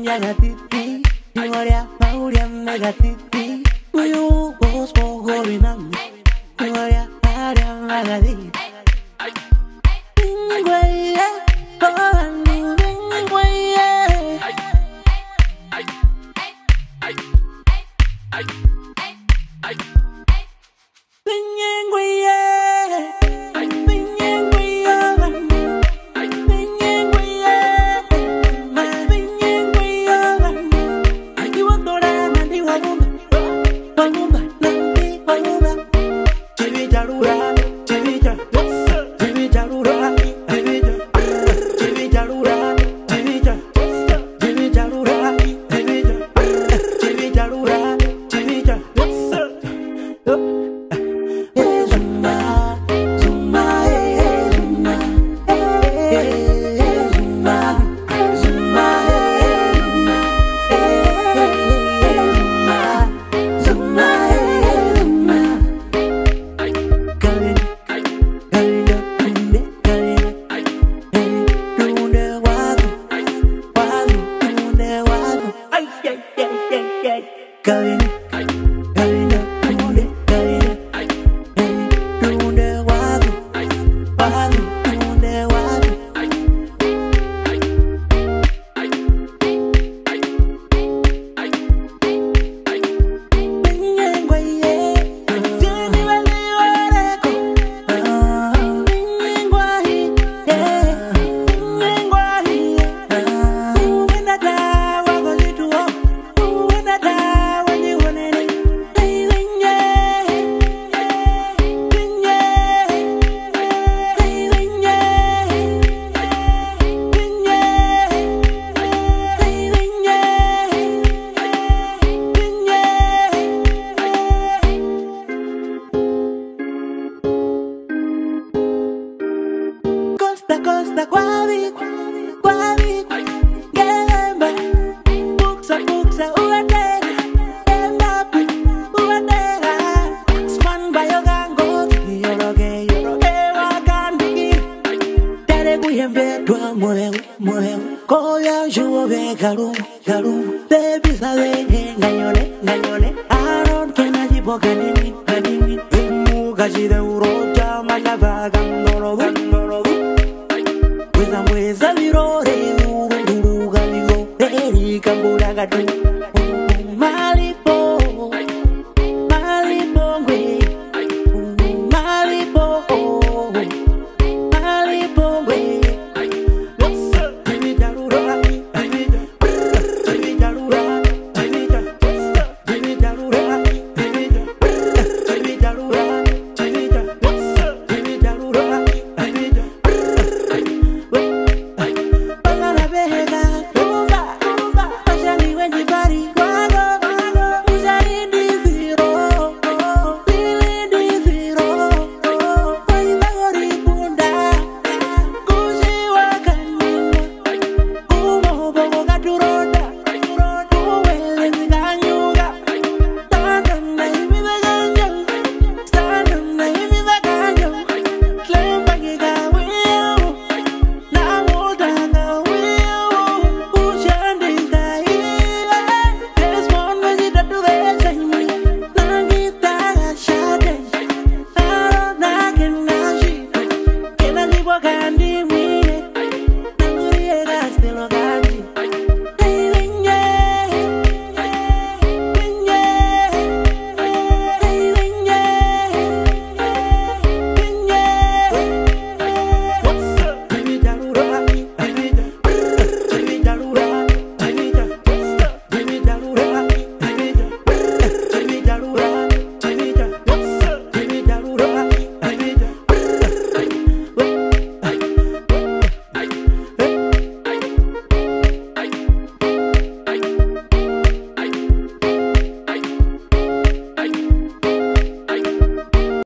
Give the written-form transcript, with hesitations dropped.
Yagatiti, Imoria, Mauria, Megatiti, Uyu, Bosco, Gorinam, Imoria, Aria, Magadi. Binguaye, Coranu, Binguaye. Costa, Guavi, Guavi, Gemba, Buxa, Buxa, Uatera, Mbapi, Uatera, Swan Bayogango, Yoroge, Wakandi, Tere Guyembe, Dua Moreu, Koya, Juve, Garu, Baby Sale, Ganyone, Aaron, Kenaji, Ganini, Mugaji, the Uroja, Manabagan, Noro. Mweza virore uruga vigo eri kambura gatu Malipo ngwe Malipo ngwe What's up? Jimmy Jalura Jimmy Jalura Jimmy Jalura Jimmy Jalura What's up? Jimmy Jalura Candy.